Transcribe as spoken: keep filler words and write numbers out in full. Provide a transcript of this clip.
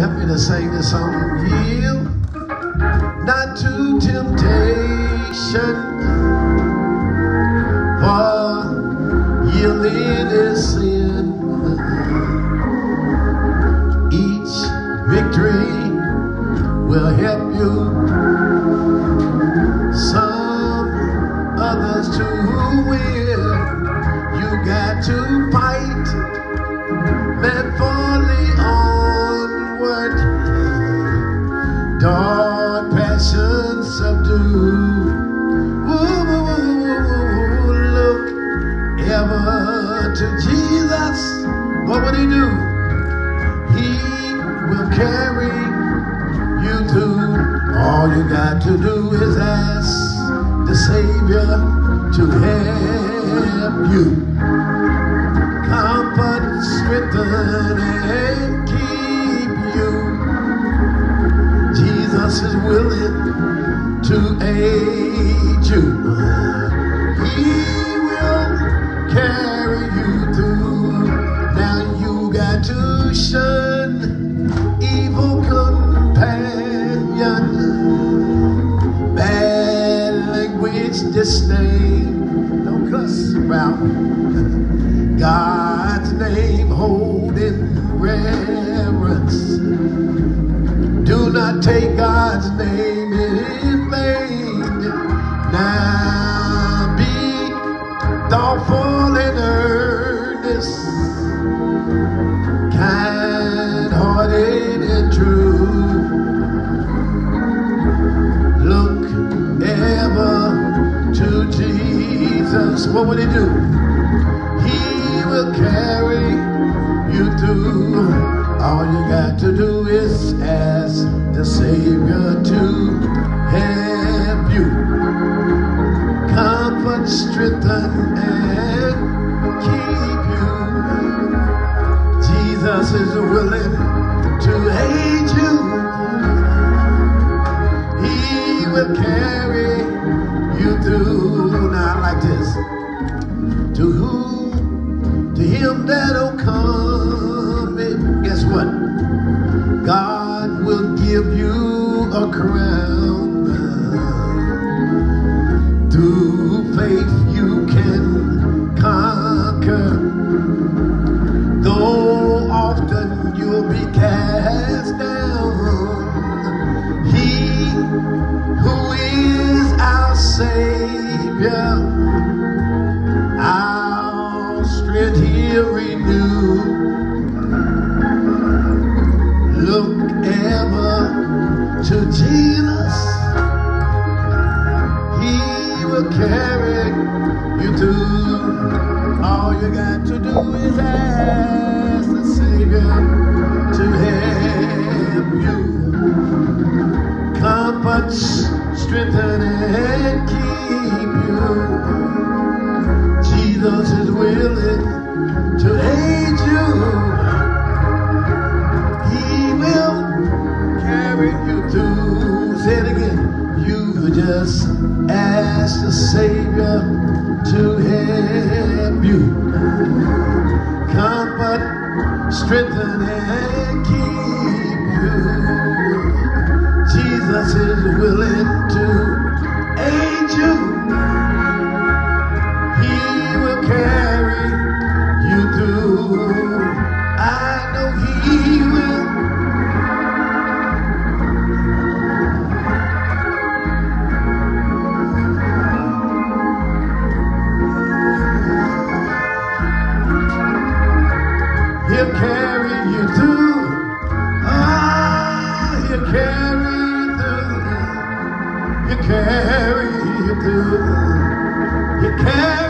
remind me to sing this song. Yield not to temptation, for yielding is sin. Each victory will help you, some others to win. You got to fight manfully onward, dark passions subdue. Ooh, look ever to Jesus. What would he do? He will carry you through. All you got to do is ask the Savior to help you. Comfort, strengthen, and keep you. Jesus is willing to aid you. He will carry you through. Now you got to shun evil companion, bad language, disdain. Don't cuss around God's name, hold in reverence. Do not take God's name in vain. Now be thoughtful and earnest, kind-hearted and true. Look ever to Jesus. What would he do? He will carry you through. All you got to do is ask the Savior to help you. Comfort, strengthen, and keep you. Jesus is willing to aid you. He will carry you through. Now I like this. To whom? To him that'll come in, guess what? God will give you a crown. Through faith you can conquer. Though often you'll be cast down, he who is our Savior, our strength he'll renew. Look ever to Jesus. He will carry you through. All you got to do is ask the Savior to help you. Comfort, strengthen, and keep you. Jesus is willing to aid you. He will carry you through. Say it again. You just ask the Savior to help you. Comfort, strengthen, and keep you. Jesus is willing to aid you. He will carry you through. I know he will. He'll carry you through. Ah, he'll carry you through. He'll carry you through. He'll carry